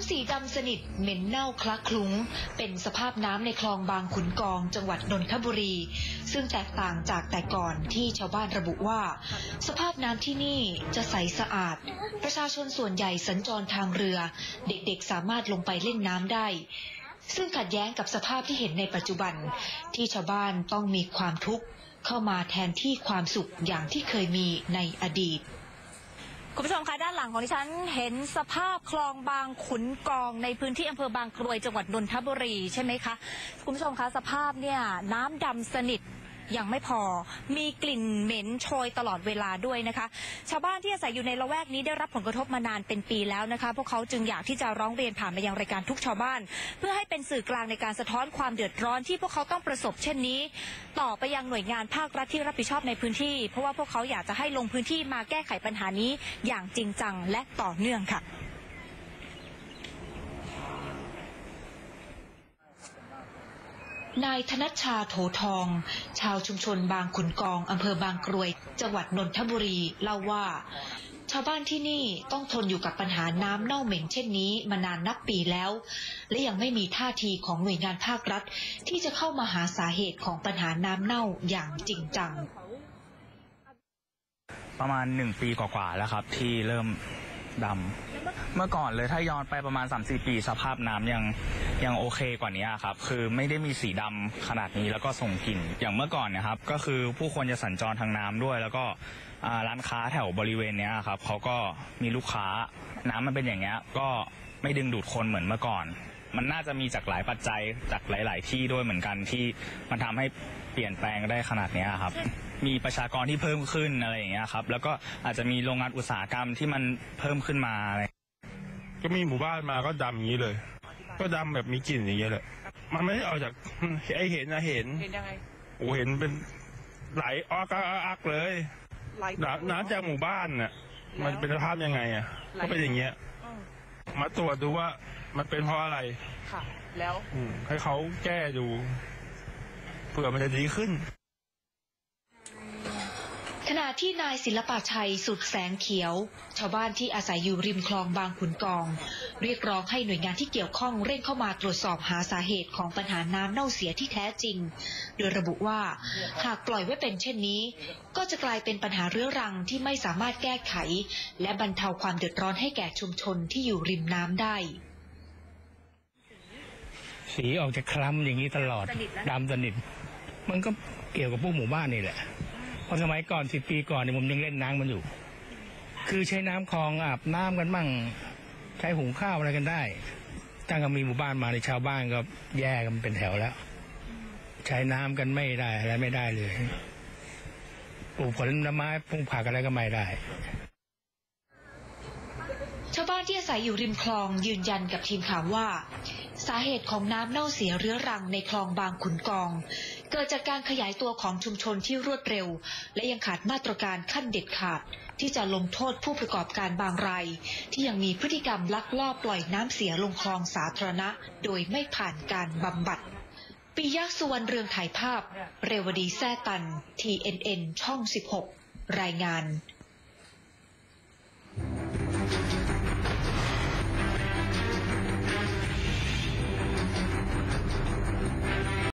ำสีดำสนิทเหม็นเน่าคละคลุ้งเป็นสภาพน้ำในคลองบางขุนกองจังหวัดนนทบุรีซึ่งแตกต่างจากแต่ก่อนที่ชาวบ้านระบุว่าสภาพน้ำที่นี่จะใสสะอาดประชาชนส่วนใหญ่สัญจรทางเรือเด็กๆสามารถลงไปเล่นน้ำได้ซึ่งขัดแย้งกับสภาพที่เห็นในปัจจุบันที่ชาวบ้านต้องมีความทุกข์เข้ามาแทนที่ความสุขอย่างที่เคยมีในอดีตคุณผู้ชมคะด้านหลังของดิฉันเห็นสภาพคลองบางขุนกองในพื้นที่อำเภอบางกรวยจังหวัดนนทบุรีใช่ไหมคะคุณผู้ชมคะสภาพเนี่ยน้ำดำสนิทยังไม่พอมีกลิ่นเหม็นโชยตลอดเวลาด้วยนะคะชาวบ้านที่อาศัยอยู่ในละแวกนี้ได้รับผลกระทบมานานเป็นปีแล้วนะคะพวกเขาจึงอยากที่จะร้องเรียนผ่านมายังรายการทุกชาวบ้านเพื่อให้เป็นสื่อกลางในการสะท้อนความเดือดร้อนที่พวกเขาต้องประสบเช่นนี้ต่อไปยังหน่วยงานภาครัฐที่รับผิดชอบในพื้นที่เพราะว่าพวกเขาอยากจะให้ลงพื้นที่มาแก้ไขปัญหานี้อย่างจริงจังและต่อเนื่องค่ะนายธนัชชาโถทองชาวชุมชนบางขุนกองอำเภอบางกรวยจังหวัดนนทบุรีเล่าว่าชาวบ้านที่นี่ต้องทนอยู่กับปัญหาน้ำเน่าเหม็นเช่นนี้มานานนับปีแล้วและยังไม่มีท่าทีของหน่วยงานภาครัฐที่จะเข้ามาหาสาเหตุของปัญหาน้ำเน่าอย่างจริงจังประมาณ1 ปีกว่าๆแล้วครับที่เริ่มดำเมื่อก่อนเลยถ้าย้อนไปประมาณ 3-4 ปีสภาพน้ำยังโอเคกว่านี้ครับคือไม่ได้มีสีดำขนาดนี้แล้วก็ส่งกลิ่นอย่างเมื่อก่อนนะครับก็คือผู้คนจะสัญจรทางน้ำด้วยแล้วก็ร้านค้าแถวบริเวณนี้ครับเขาก็มีลูกค้าน้ำมันเป็นอย่างเงี้ยก็ไม่ดึงดูดคนเหมือนเมื่อก่อนมันน่าจะมีจากหลายปัจจัยจากหลายๆที่ด้วยเหมือนกันที่มันทำให้เปลี่ยนแปลงได้ขนาดนี้ครับมีประชากรที่เพิ่มขึ้นอะไรอย่างเงี้ยครับแล้วก็อาจจะมีโรงงานอุตสาหกรรมที่มันเพิ่มขึ้นมาอะไรก็มีหมู่บ้านมาก็ดำอย่างนี้เลยก็ดำแบบมีกลิ่นอย่างเงี้ยแหละมันไม่ได้ออกจากไอเห็นนะเห็นยังไงโอ้เห็นเป็นไหลอักเลยน้ำจากหมู่บ้านน่ะมันเป็นสภาพยังไงอ่ะก็เป็นอย่างเงี้ยมาตรวจดูว่ามันเป็นเพราะอะไรค่ะแล้วให้เขาแก้ดูเผื่อมันจะดีขึ้นขณะที่นายศิลปชัยสุดแสงเขียวชาวบ้านที่อาศัยอยู่ริมคลองบางขุนกองเรียกร้องให้หน่วยงานที่เกี่ยวข้องเร่งเข้ามาตรวจสอบหาสาเหตุของปัญหาน้ำเน่าเสียที่แท้จริงโดยระบุว่าหากปล่อยไว้เป็นเช่นนี้ก็จะกลายเป็นปัญหาเรื้อรังที่ไม่สามารถแก้ไขและบรรเทาความเดือดร้อนให้แก่ชุมชนที่อยู่ริมน้ำได้สีออกจะคล้ำอย่างนี้ตลอดดำสนิทมันก็เกี่ยวกับพวกหมู่บ้านนี่แหละพอสมัยก่อน10 ปีก่อนเนี่ยผมยังเล่นน้ำมันอยู่คือใช้น้ำคลองอาบน้ำกันบ้างใช้หุงข้าวอะไรกันได้ตั้งแต่มีหมู่บ้านมาในชาวบ้านก็แย่กันเป็นแถวแล้วใช้น้ำกันไม่ได้อะไรไม่ได้เลยปลูกผลไม้ปลูกผักอะไรก็ไม่ได้ชาวบ้านที่อาศัยอยู่ริมคลองยืนยันกับทีมข่าวว่าสาเหตุของน้ำเน่าเสียเรื้อรังในคลองบางขุนกองเกิดจากการขยายตัวของชุมชนที่รวดเร็วและยังขาดมาตรการขั้นเด็ดขาดที่จะลงโทษผู้ประกอบการบางรายที่ยังมีพฤติกรรมลักลอบปล่อยน้ำเสียลงคลองสาธารณะโดยไม่ผ่านการบำบัดปิยะสุวรรณเรืองถ่ายภาพเรวดีแซ่ตัน TNN ช่อง 16 รายงาน